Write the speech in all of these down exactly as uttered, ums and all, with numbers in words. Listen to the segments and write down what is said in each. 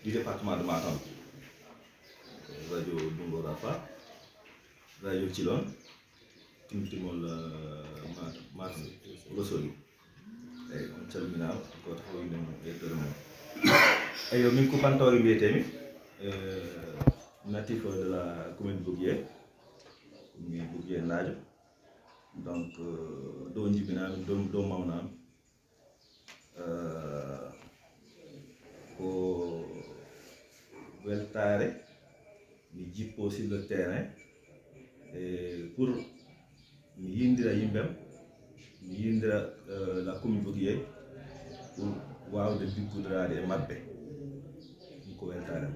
du département de Matam. Radio Dungo Rafa, Radio Chilon, Timtimol Matam, Rosoli. Et on termine encore une éternelle. Et on coupe en temps natif de la commune de Bouguier, commune Bouguier Nadjo. Donc, do njibina do do mauna euh ko weltare mi jippo sur le terrain et pour mi yindira yimbem mi yindira euh, la commune Bouguier pour wawde liggodrade e mabbe ko weltare.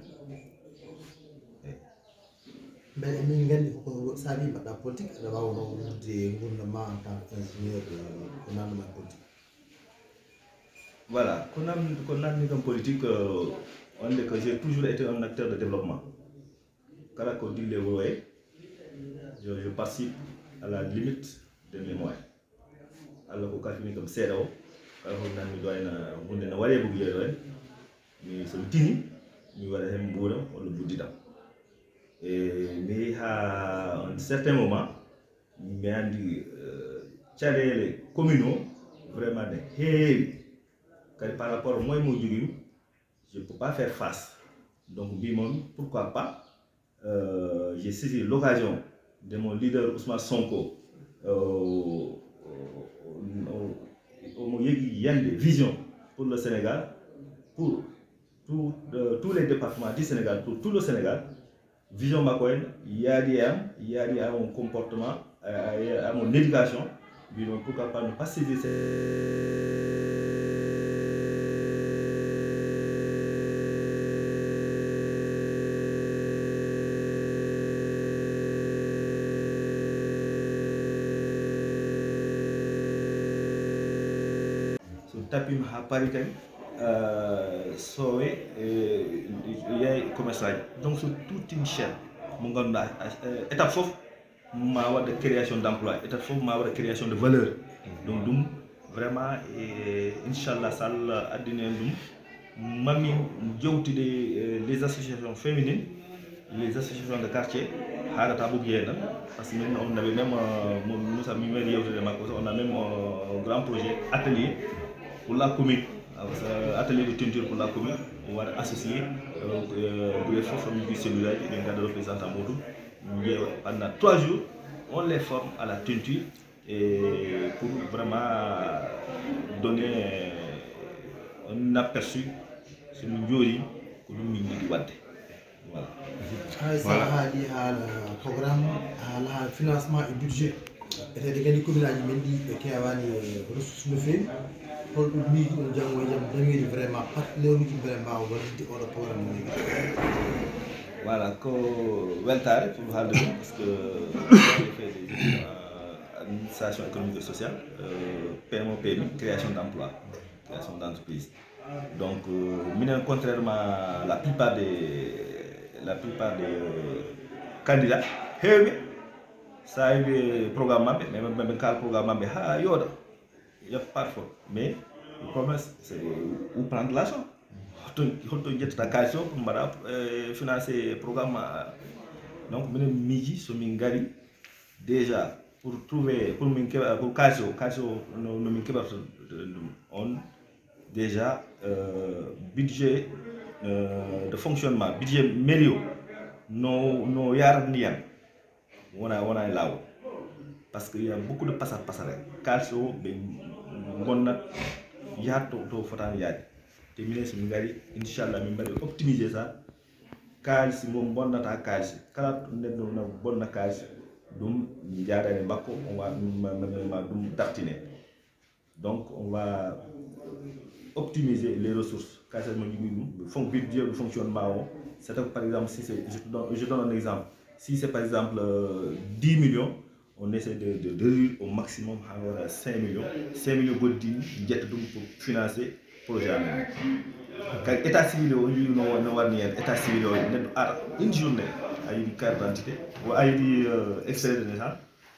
Mais min gandi ko sabi bada politique da wawno de gouvernement en tant qu'ingénieur ko nanuma politique. Voilà, qu'on a qu'on a mis comme politique, euh, on dit que j'ai toujours été un acteur de développement. Quand on dit les voyez, je, je participe à la limite de mes moyens. Alors qu'on a fini comme zéro, quand on a mis doigt on est na wale bouger doigt, mais c'est le tini, mais wale hem boura on le boudida. Et mais à un certain moment, mais on dit tchaler les communaux vraiment des hey. Par rapport au moins je ne peux pas faire face. Donc, pourquoi pas, euh, j'ai saisi l'occasion de mon leader Ousmane Sonko au des visions pour le Sénégal, pour tout, euh, tous les départements du Sénégal, pour tout le Sénégal. Vision Makoyen, il y a des il y a des mon comportement, à mon éducation. Donc, pourquoi pas ne pas saisir ces. Tapi ha pari tan sowe yay commerçant donc c'est toute une chaîne mo ganda étape fof ma wada création d'emploi étape fof ma wada création de valeur donc dum vraiment inshallah sall adina dum mami jewtide les associations féminines les associations de quartier harata Bouguier parce que nous on avait même nous sommes même on a même un grand projet atelier pour la commune, atelier de teinture pour la commune, on va associer les formes du cellulaire et les cadres représentants Modou. Pendant trois jours, on les forme à la teinture et pour vraiment donner un aperçu sur le Ndiori que nous nous Voilà. Voilà. Le programme, le financement et le budget. Et c'est des communes qui ont ressources de fait. Pour nous, nous avons vraiment partenaires vraiment voilà, que Weltare pour parler parce que j'ai fait des études en administration économique et sociale, euh, P M O P M I, création d'emplois, création d'entreprises. Donc, euh, contrairement à la plupart des la plupart des euh, candidats, ça a eu des programmes, mais même même quand le programme est yoda. Il n'y a pas de faute. Mais le problème, c'est où prendre l'argent. Il faut que tu aies pour financer le programme. Donc, je suis sur Mingari. Déjà, pour trouver, pour pour Kajo, Kajo, on déjà budget de fonctionnement, budget mélio, nos yarniens, on a on a là. Parce qu'il y a beaucoup de passages passerelles. Kajo, Gonna yato to fotan yaade te ministre mi ngari inshallah min bari optimiser ça kalisi mom bonnata kalisi kala neddo na bonna kalisi dum jaarane bakko on va ma dum tartiner donc on va optimiser les ressources kalisi mo jigi dum fon budget de fonctionnement c'est par exemple si c'est je donne je donne un exemple si c'est par exemple euh, dix millions on essaie de, de, de réduire au maximum à cinq millions. cinq millions pour financer le projet. Quand l'état civil, l'état civil, une journée, il y a une carte d'identité, il y a une extrait de naissance,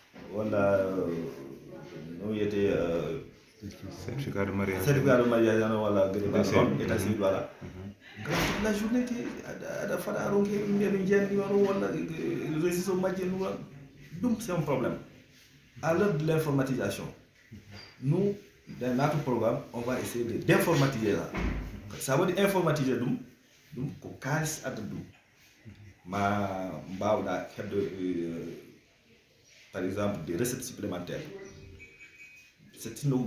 il y a été certificat de mariage, certificat de mariage, l'état civil, voilà. toute la journée aɗa faɗa ronke mbiyaɗo jeendi waro walla réseau majje nu ɗum c'est un problème. À l'heure de l'informatisation, nous dans notre programme on va essayer de d'informatiser ça. Ça veut dire informatiser ɗum ɗum ko kalis adda ɗum ma mbawɗa hebde par exemple des recettes supplémentaires. C'est sinon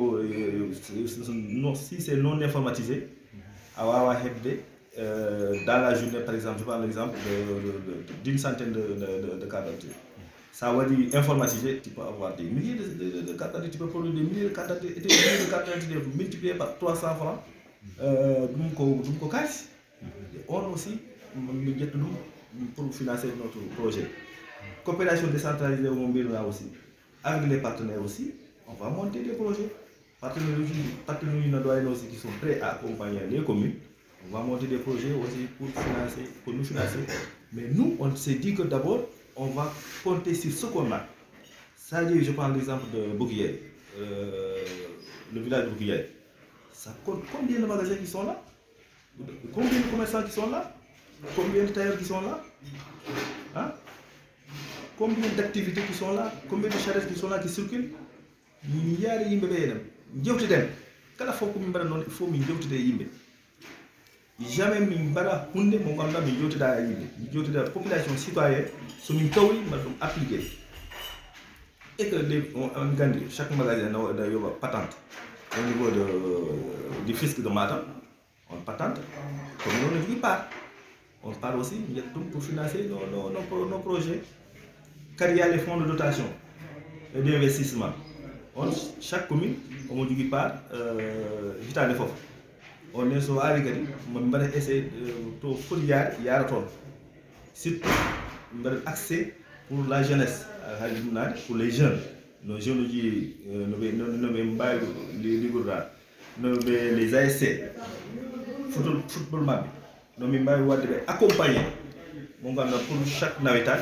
si c'est non informatisé, à euh, dans la journée, par exemple, je prends l'exemple d'une centaine de, de, de, de cartes d'identité. Ça veut dire informatisé, tu peux avoir des milliers de, de, de cartes d'identité, tu peux produire des milliers de cartes d'identité, des milliers de cartes d'identité multipliées par trois cents francs. Donc, on aussi, pour financer notre projet. Coopération décentralisée au mobile là aussi, avec les partenaires aussi, on va monter des projets. Partenaires, partenaires aussi qui sont prêts à accompagner les communes, on va monter des projets aussi pour financer, pour nous financer. Mais nous, on s'est dit que d'abord, on va compter sur ce qu'on a. Ça dit, je prends l'exemple de Bouguier, euh, le village de Bouguier. Ça compte combien de magasins qui sont là? Combien de commerçants qui sont là? Combien de tailleurs qui sont là? Hein? Combien d'activités qui sont là? Combien de charrettes qui sont là, qui circulent? Il y a des imbébés. Kala foko min bara non il faut min jewtide yimbe jamais min bara hunde mo ganda min jewtida yimbe min jewtida population citoyenne so min tawri ma dum appliquer et que les on gandi chaque magasin na yoba patente au niveau de du fisc de Matam on patente comme nous ne dit pas on parle aussi pour financer nos, nos, nos, nos projets car il y a les fonds de dotation et d'investissement. On, chaque commune, on dit par Vitale Fof. On est sur Arigari, on va essayer de faire des yaraton. Surtout, on va accès pour la jeunesse, pour les jeunes. Nos jeunes qui ne pas les A S C, football map, nous avons accompagner. Pour chaque navetage,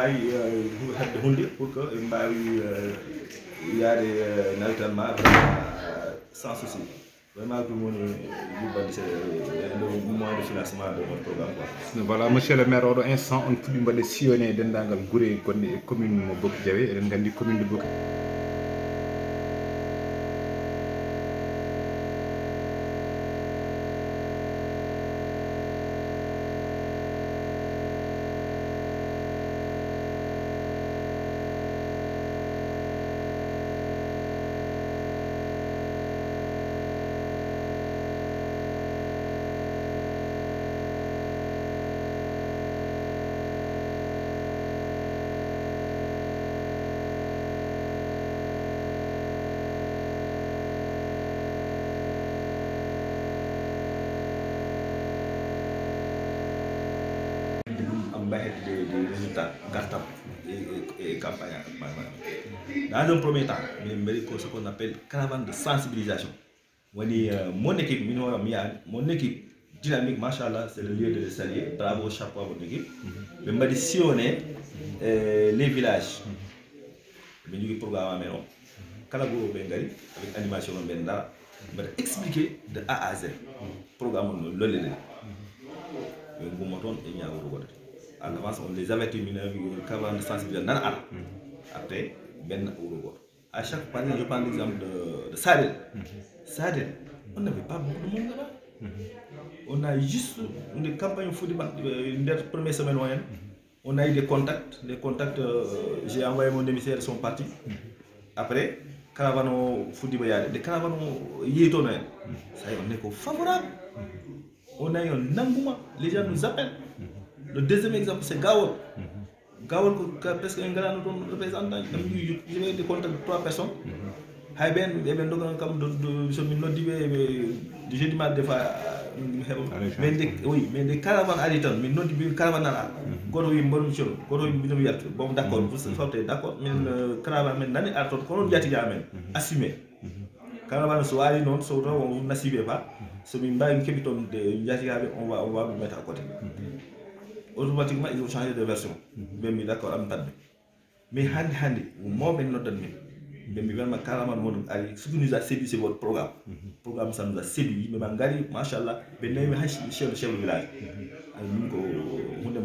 pour que il y a des navetaments sans souci. Vraiment, tout le monde le moyen de financement de notre programme. Voilà, monsieur le maire, au instant, on peut sillonner dans la commune de Bokidjawe et dans la commune de Bokidjawe. Des, des résultats cartables et, et, et campagne. Dans un premier temps, il y a ce qu'on appelle caravane de sensibilisation. Euh, mon équipe, mon équipe dynamique, machallah, c'est le lieu de le saluer. Bravo, chapeau à mon équipe. Mais je vais sillonner euh, les villages. Je vais programme Kalagoro Bengali avec animation Benda. Je vais expliquer de A à Z. Programme le lélé. Je vais montrer et en avance, on les avertit une caravane de sensibilisation. Après, ben à chaque fois, je prends l'exemple de, de Sadel. Sadel, on n'avait pas beaucoup de monde là-bas. On a juste une campagne football, une des premières semaines moyennes. On a eu des contacts. Les contacts, euh, j'ai envoyé mon émissaire, ils sont partis. Après, caravane football, des caravanes yétonnés. Ça y est, on est favorable. On a eu un engouement. Les gens nous appellent. Le deuxième exemple, c'est Gawol. Gawol, presque un grand représentant, il y a des contacts de trois personnes. Hayben, il y a des gens qui jeudi matin, des fois, oui, mais des caravanes à l'état, mais non des caravanes à Goro, il y a une bonne chose. Goro, il y a bon, d'accord, vous sortez, d'accord, mais le caravane, mais à ton colon, il y a des assumé. Caravane, soit non, soit on n'assumait pas. Ce qui m'a dit que on va vous mettre à côté. Automatiquement, ils ont changé de version. Même d'accord, mais Handi Handi, ou moi, mais non, mais vraiment carrément mon ari ce qui nous a séduit c'est votre programme programme ça nous a séduit mais mangari machallah ben nami hashi chef chef du village ay mun ko hunde